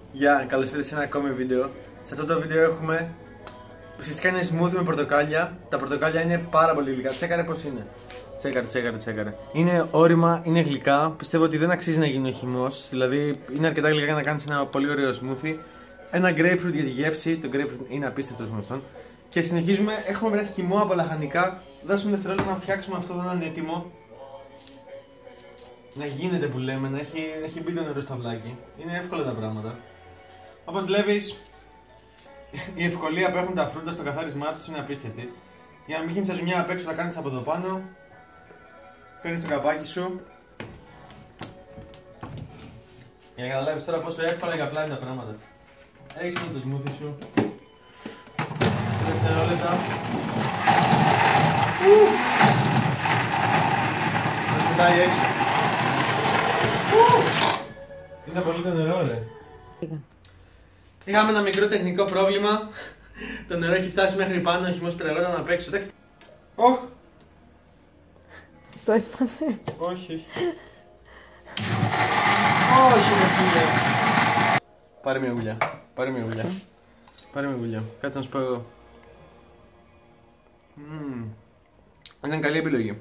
Γεια, καλώς ήρθατε σε ένα ακόμη βίντεο. Σε αυτό το βίντεο έχουμε ουσιαστικά είναι smoothie με πορτοκάλια. Τα πορτοκάλια είναι πάρα πολύ γλυκά. Τσέκαρε πώς είναι. Τσέκαρε. Είναι όρημα, είναι γλυκά. Πιστεύω ότι δεν αξίζει να γίνει ο χυμός. Δηλαδή είναι αρκετά γλυκά για να κάνεις ένα πολύ ωραίο smoothie. Ένα grapefruit για τη γεύση. Το grapefruit είναι απίστευτος γνωστόν. Και συνεχίζουμε. Έχουμε μετά χυμό από λαχανικά. Δώσουμε δευτερόλεπτα να φτιάξουμε αυτό εδώ να είναι έτοιμο. Να γίνεται που λέμε, να έχει μπει το νερό στο αυλάκι. Είναι εύκολα τα πράγματα. Όπως βλέπεις, η ευκολία που έχουν τα φρούτα στο καθάρισμά τους είναι απίστευτη. Για να μην γίνει ζουμιά απ' έξω, θα κάνεις από εδώ πάνω. Παίρνεις το καπάκι σου. Για να καταλάβεις τώρα πόσο εύκολα και απλά είναι τα πράγματα. Έχεις εδώ το smoothie σου. Δευτερόλεπτα. Θα σπιτάει έξω. Είναι πολύ το νερό, ρε. Είχαμε ένα μικρό τεχνικό πρόβλημα. Το νερό έχει φτάσει μέχρι πάνω, ο χυμός πεταγόταν απ' έξω. Ωχ! Το έσπασες. Όχι. Όχι, ρε φίλε. Πάρε μια γουλιά. Κάτσε να σου πω εγώ. Ήταν καλή επιλογή.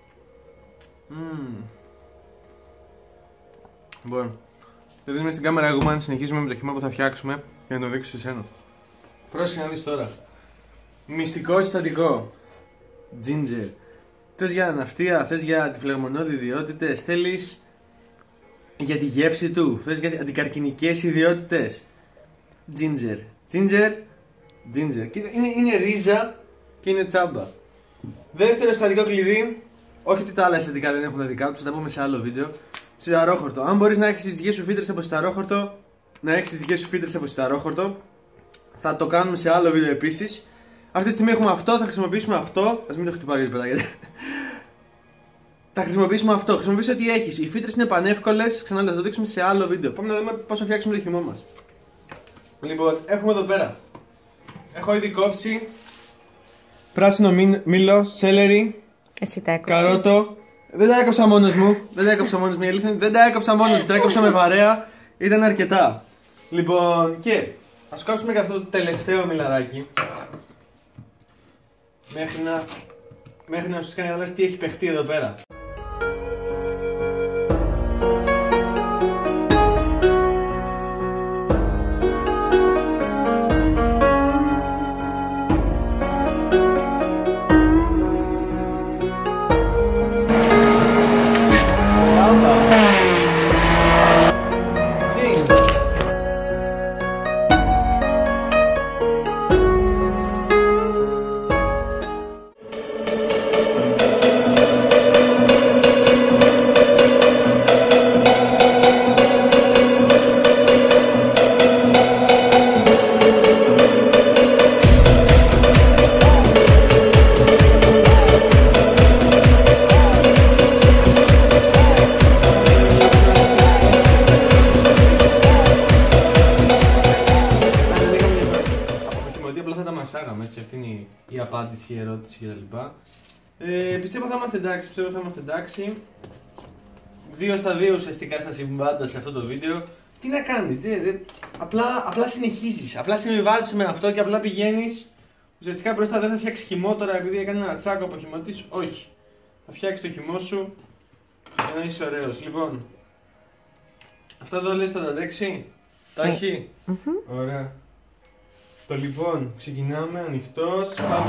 Λοιπόν, το δίνουμε στην κάμερα εγώ, αν συνεχίσουμε με το χυμό που θα φτιάξουμε για να το δείξω σε σένα. Πρόσεχε να δεις τώρα. Μυστικό συστατικό. Ginger. Θες για αναυτία, θες για τη φλεγμονώδη ιδιότητες, θέλεις για τη γεύση του, θες για αντικαρκινικές ιδιότητες. Ginger. Είναι ρίζα και είναι τσάμπα. Δεύτερο συστατικό κλειδί. Όχι ότι τα άλλα συστατικά δεν έχουν τα δικά τους, θα τα πούμε σε άλλο βίντεο. Σιταρόχορτο. Αν μπορείς να έχεις τις δικές σου φύτρες από σιταρόχορτο, θα το κάνουμε σε άλλο βίντεο επίσης. Αυτή τη στιγμή έχουμε αυτό, θα χρησιμοποιήσουμε αυτό. Ας μην το χτυπάω γιατί πετάγεται. Θα χρησιμοποιήσουμε αυτό. Χρησιμοποιήσει ό,τι έχεις. Οι φύτρες είναι πανεύκολες. Ξανά θα το δείξουμε σε άλλο βίντεο. Πάμε να δούμε πώς θα φτιάξουμε το χυμό μας. Λοιπόν, έχουμε εδώ πέρα. Έχω ήδη κόψει πράσινο μήλο, σέλερι, καρότο. Δεν τα έκοψα μόνος μου. Η αλήθεια είναι δεν τα έκοψα μόνος μου. Τα έκοψα με βαρέα. Ήταν αρκετά. Λοιπόν, και ας κόψουμε και αυτό το τελευταίο μιλαράκι. Μέχρι να σου κάνει να δεις τι έχει παιχτεί εδώ πέρα. Έτσι, αυτή είναι η απάντηση, η ερώτηση κτλ. Πιστεύω θα είμαστε εντάξει. 2 στα 2 ουσιαστικά στα συμβάντα σε αυτό το βίντεο. Τι να κάνεις, απλά συνεχίζεις. Απλά συμβιβάζεις με αυτό και απλά πηγαίνεις. Ουσιαστικά μπροστά δεν θα φτιάξεις χυμό τώρα επειδή έκανε ένα τσάκο από χυμωτής. Όχι. Θα φτιάξεις το χυμό σου για να είσαι ωραίος. Λοιπόν, αυτά εδώ λες τώρα, εντάξει. Τα έχει. Ωραία. Το λοιπόν, ξεκινάμε, ανοιχτός, πάμε.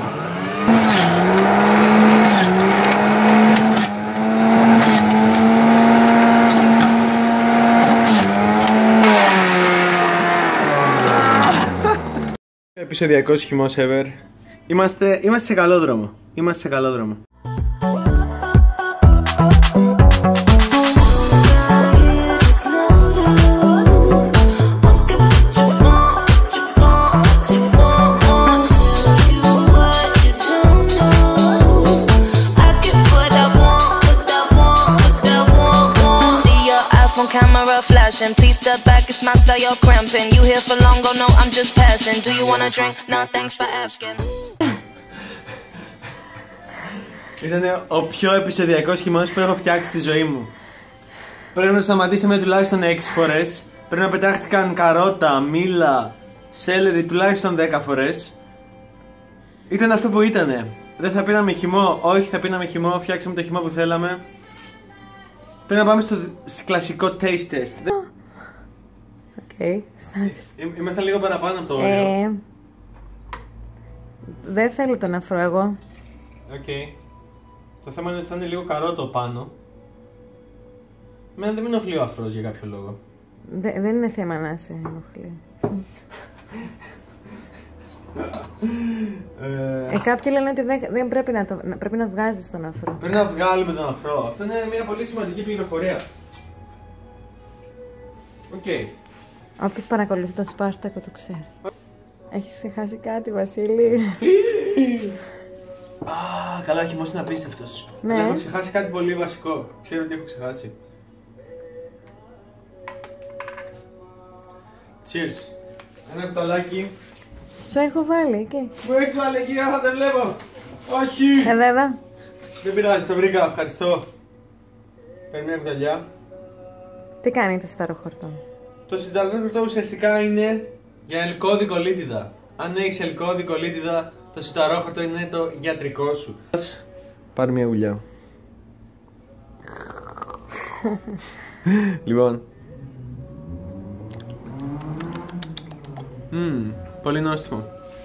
Επεισοδιακός χυμός ever. Είμαστε σε καλό δρόμο. Camera flashing, please step back, it's my style, you're cramping. You here for long, oh no, I'm just passing. Do you wanna drink? No, thanks for asking. Ήταν ο πιο επεισοδιακός χειμώνας που έχω φτιάξει στη ζωή μου. Πρέπει να σταματήσαμε τουλάχιστον 6 φορές. Πρέπει να πετάχτηκαν καρότα, μήλα, σέλερι τουλάχιστον 10 φορές. Ήταν αυτό που ήτανε. Δεν θα πίναμε χυμό, όχι θα πίναμε χυμό, φτιάξαμε το χυμό που θέλαμε. Πρέπει να πάμε στο κλασικό taste test. Οκ, στάση. Είμαστε λίγο παραπάνω από το όριο. Δεν θέλω τον αφρό εγώ. Οκ. Το θέμα είναι ότι θα είναι λίγο καρότο πάνω. Εμένα δεν με ενοχλεί ο αφρός για κάποιο λόγο. Δεν είναι θέμα να σε ενοχλεί. Κάποιοι λένε ότι δεν πρέπει πρέπει να βγάζεις τον αφρό. Πρέπει να βγάλουμε τον αφρό. Αυτό είναι μια πολύ σημαντική πληροφορία. Οκ. Όποιος παρακολουθεί τον Σπάρτακο το ξέρει. Έχεις ξεχάσει κάτι, Βασίλη? Καλά, ο χυμός είναι απίστευτος. Ναι. Αλλά έχω ξεχάσει κάτι πολύ βασικό. Ξέρω τι έχω ξεχάσει. Cheers. Ένα κουταλάκι. Σου έχω βάλει εκεί. Μου έχεις βάλει εκεί, δεν βλέπω. Όχι. Βέβαια. Δεν πειράζει, το βρήκα, ευχαριστώ. Παίρνει μια κουταλιά. Τι κάνει το σιταροχορτό? Το σιταροχορτό ουσιαστικά είναι για ελκώδη κολίτιδα. Αν έχεις ελκώδη κολίτιδα, το σιταρόχορτο είναι το γιατρικό σου. Πάρε μια γουλιά. Λοιπόν. Πολύ νόστιμο.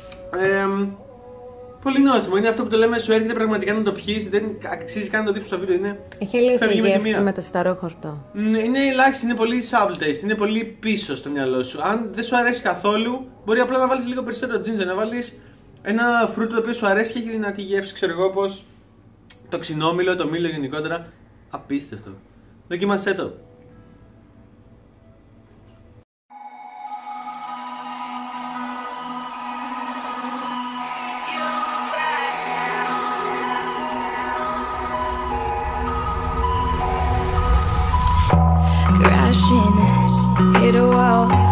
Πολύ νόστιμο. Είναι αυτό που το λέμε, σου έρχεται πραγματικά να το πιείς. Δεν αξίζει καν να το δείξεις στο βίντεο. Είναι... Έχει λίγη γεύση με το σιταρόχορτο. Είναι ελάχιστη, είναι πολύ subtle taste. Είναι πολύ πίσω στο μυαλό σου. Αν δεν σου αρέσει καθόλου, μπορεί απλά να βάλεις λίγο περισσότερο ginger. Να βάλεις ένα φρούτο το οποίο σου αρέσει και έχει δυνατή γεύση. Ξέρω εγώ πως το ξινόμηλο, το μήλο γενικότερα. Απίστευτο. Δοκίμασέ το. Crashing, hit a wall.